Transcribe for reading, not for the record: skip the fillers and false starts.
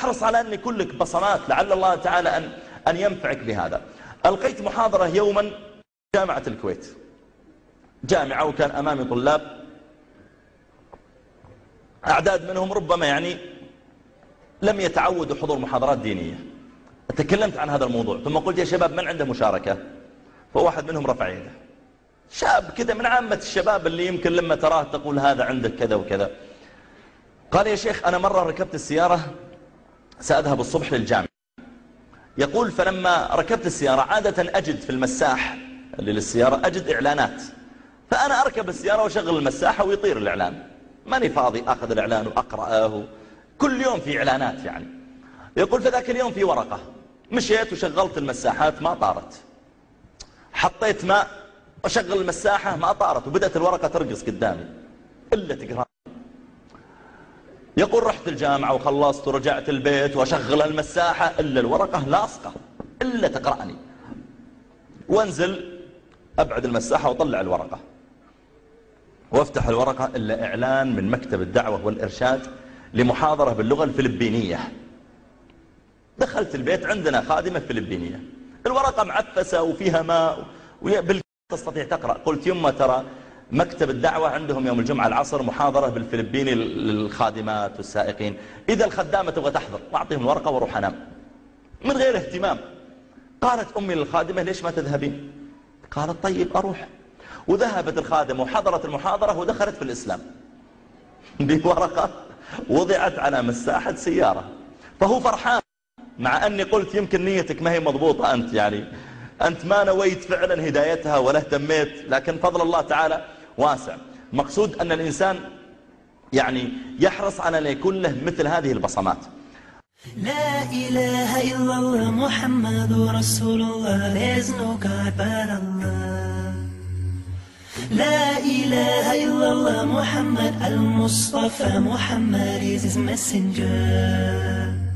احرص على أن يكون لك بصمات لعل الله تعالى أن ينفعك بهذا. ألقيت محاضرة يوما في جامعة الكويت، جامعة، وكان أمامي طلاب أعداد منهم ربما يعني لم يتعودوا حضور محاضرات دينية. تكلمت عن هذا الموضوع ثم قلت يا شباب من عنده مشاركة؟ فواحد منهم رفع يده، شاب كذا من عامة الشباب اللي يمكن لما تراه تقول هذا عندك كذا وكذا. قال يا شيخ أنا مرة ركبت السيارة سأذهب الصبح للجامعة، يقول فلما ركبت السيارة عادة أجد في المساح اللي للسيارة أجد إعلانات، فأنا أركب السيارة وشغل المساحة ويطير الإعلان، ماني فاضي أخذ الإعلان وأقرأه، كل يوم في إعلانات يعني. يقول فذاك اليوم في ورقة، مشيت وشغلت المساحات ما طارت، حطيت ماء وشغل المساحة ما طارت، وبدأت الورقة ترقص قدامي إلا تقرأ. يقول رحت الجامعة وخلصت ورجعت البيت وأشغل المساحة إلا الورقة لاصقة إلا تقرأني، وانزل أبعد المساحة وطلع الورقة وافتح الورقة إلا إعلان من مكتب الدعوة والإرشاد لمحاضرة باللغة الفلبينية. دخلت البيت عندنا خادمة فلبينية، الورقة معفسة وفيها ماء بالكاد تستطيع تقرأ. قلت يما ترى مكتب الدعوة عندهم يوم الجمعة العصر محاضرة بالفلبيني للخادمات والسائقين، إذا الخدامة تبغى تحضر وأعطيهم الورقة وأروح أنام من غير اهتمام. قالت أمي للخادمة ليش ما تذهبين؟ قالت طيب أروح. وذهبت الخادمة وحضرت المحاضرة ودخلت في الإسلام بورقة وضعت على مساحة سيارة. فهو فرحان، مع أني قلت يمكن نيتك ما هي مضبوطة أنت، يعني أنت ما نويت فعلا هدايتها ولا اهتميت، لكن فضل الله تعالى واسع. مقصود أن الإنسان يعني يحرص على أن يكون له مثل هذه البصمات. لا إله إلا الله محمد رسول الله there's no God but Allah. لا إله إلا الله محمد المصطفى محمد is his messenger.